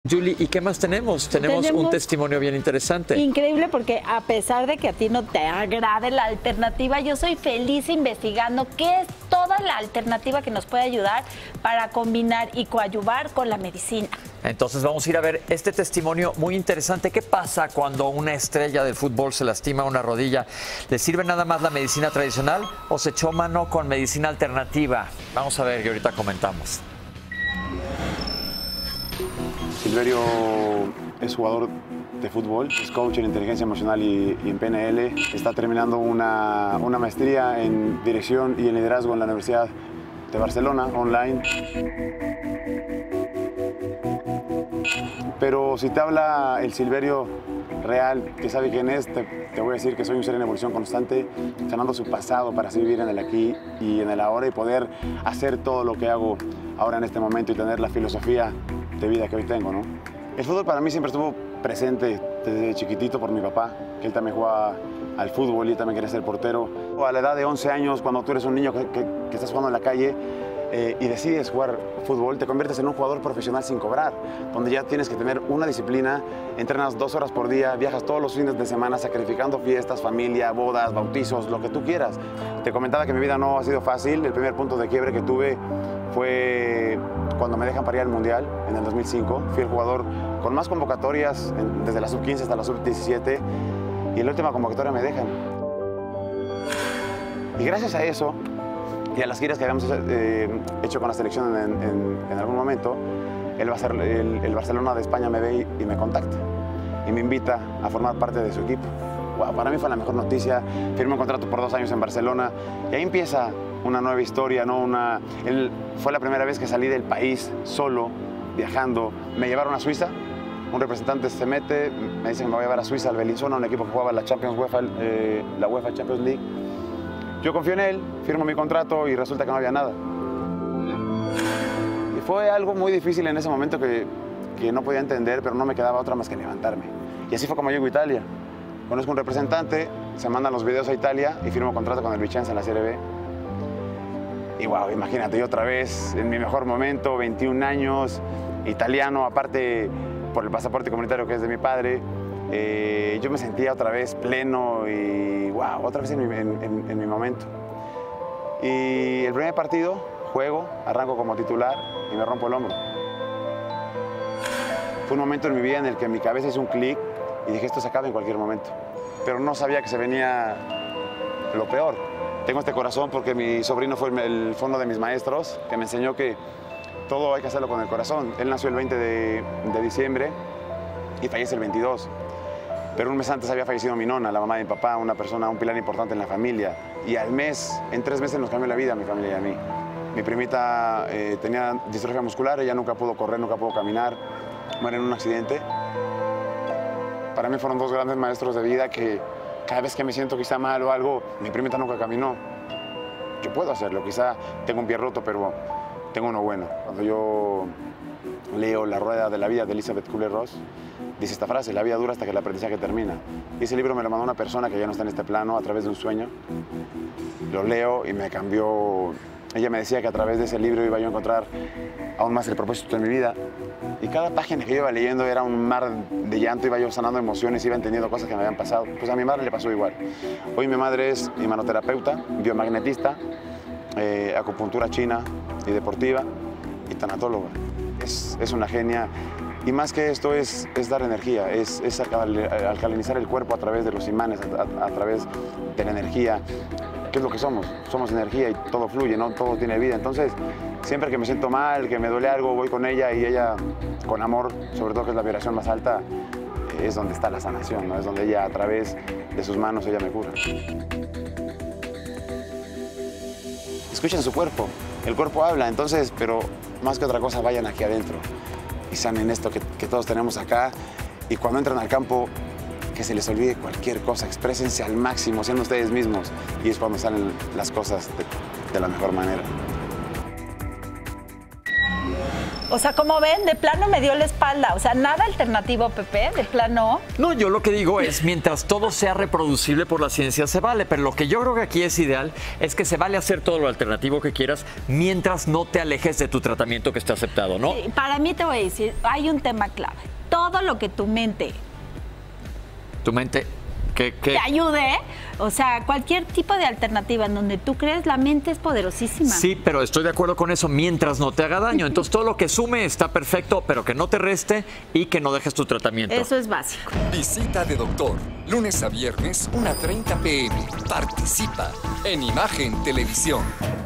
Julie, ¿y qué más tenemos? Tenemos un testimonio bien interesante. Increíble, porque a pesar de que a ti no te agrade la alternativa, yo soy feliz investigando qué es toda la alternativa que nos puede ayudar para combinar y coadyuvar con la medicina. Entonces vamos a ir a ver este testimonio muy interesante. ¿Qué pasa cuando una estrella del fútbol se lastima una rodilla? ¿Le sirve nada más la medicina tradicional o se echó mano con medicina alternativa? Vamos a ver y ahorita comentamos. Silverio es jugador de fútbol, es coach en inteligencia emocional y en PNL. Está terminando una maestría en dirección y en liderazgo en la Universidad de Barcelona, online. Pero si te habla el Silverio real, que sabe quién es, te voy a decir que soy un ser en evolución constante, sanando su pasado para así vivir en el aquí y en el ahora y poder hacer todo lo que hago ahora en este momento y tener la filosofía de vida que hoy tengo, ¿no? El fútbol para mí siempre estuvo presente desde chiquitito por mi papá, que él también jugaba al fútbol y también quería ser portero. A la edad de 11 años, cuando tú eres un niño que estás jugando en la calle y decides jugar fútbol, te conviertes en un jugador profesional sin cobrar, donde ya tienes que tener una disciplina, entrenas 2 horas por día, viajas todos los fines de semana sacrificando fiestas, familia, bodas, bautizos, lo que tú quieras. Te comentaba que mi vida no ha sido fácil. El primer punto de quiebre que tuve fue cuando me dejan para ir al Mundial en el 2005. Fui el jugador con más convocatorias desde la sub-15 hasta la sub-17 y en la última convocatoria me dejan. Y gracias a eso y a las giras que habíamos hecho con la selección en algún momento, el Barcelona de España me ve y me contacta y me invita a formar parte de su equipo. Wow, para mí fue la mejor noticia. Firmé un contrato por 2 años en Barcelona y ahí empieza una nueva historia, ¿no? Fue la primera vez que salí del país solo, viajando. Me llevaron a Suiza, un representante se mete, me dicen que me voy a llevar a Suiza, al Bellinzona, un equipo que jugaba la la UEFA Champions League. Yo confío en él, firmo mi contrato y resulta que no había nada. Y fue algo muy difícil en ese momento que no podía entender, pero no me quedaba otra más que levantarme. Y así fue como llego a Italia. Conozco un representante, se mandan los videos a Italia y firmo contrato con el Vicenza en la Serie B. Y wow, imagínate, yo otra vez, en mi mejor momento, 21 años, italiano, aparte por el pasaporte comunitario que es de mi padre, yo me sentía otra vez pleno y wow, otra vez en mi momento. Y el primer partido, juego, arranco como titular y me rompo el hombro. Fue un momento en mi vida en el que mi cabeza hizo un clic y dije, esto se acaba en cualquier momento. Pero no sabía que se venía lo peor. Tengo este corazón porque mi sobrino fue el fondo de mis maestros, que me enseñó que todo hay que hacerlo con el corazón. Él nació el 20 de diciembre y fallece el 22. Pero un mes antes había fallecido mi nona, la mamá de mi papá, una persona, un pilar importante en la familia. Y al mes, en 3 meses nos cambió la vida a mi familia y a mí. Mi primita tenía distrofia muscular, ella nunca pudo correr, nunca pudo caminar, muere en un accidente. Para mí fueron 2 grandes maestros de vida que cada vez que me siento quizá mal o algo, mi primita nunca caminó. Yo puedo hacerlo, quizá tengo un pie roto, pero tengo uno bueno. Cuando yo leo La Rueda de la Vida de Elizabeth Kubler-Ross, dice esta frase: la vida dura hasta que el aprendizaje termina. Y ese libro me lo mandó una persona que ya no está en este plano a través de un sueño. Lo leo y me cambió. Ella me decía que a través de ese libro iba yo a encontrar aún más el propósito de mi vida. Y cada página que yo iba leyendo era un mar de llanto, iba yo sanando emociones, iba entendiendo cosas que me habían pasado. Pues a mi madre le pasó igual. Hoy mi madre es humanoterapeuta, biomagnetista, acupuntura china y deportiva y tanatóloga. Es una genia. Y más que esto es dar energía, es alcalinizar el cuerpo a través de los imanes, a través de la energía. ¿Qué es lo que somos? Somos energía y todo fluye, ¿no? Todo tiene vida. Entonces, siempre que me siento mal, que me duele algo, voy con ella y ella, con amor, sobre todo que es la vibración más alta, es donde está la sanación, ¿no? Es donde ella, a través de sus manos, ella me cura. Escuchen su cuerpo, el cuerpo habla, entonces, pero más que otra cosa, vayan aquí adentro y sanen esto que todos tenemos acá. Y cuando entran al campo, que se les olvide cualquier cosa, exprésense al máximo, siendo ustedes mismos, y es cuando salen las cosas de la mejor manera. O sea, como ven, de plano me dio la espalda. O sea, nada alternativo, Pepe, de plano. No, yo lo que digo es, mientras todo sea reproducible por la ciencia, se vale. Pero lo que yo creo que aquí es ideal es que se vale hacer todo lo alternativo que quieras mientras no te alejes de tu tratamiento que está aceptado, ¿no? Sí, para mí te voy a decir, hay un tema clave. Todo lo que tu mente te ayude, o sea, cualquier tipo de alternativa en donde tú crees, la mente es poderosísima. Sí, pero estoy de acuerdo con eso, mientras no te haga daño. Entonces, todo lo que sume está perfecto, pero que no te reste y que no dejes tu tratamiento. Eso es básico. Visita de doctor, lunes a viernes, 1:30 p.m. Participa en Imagen Televisión.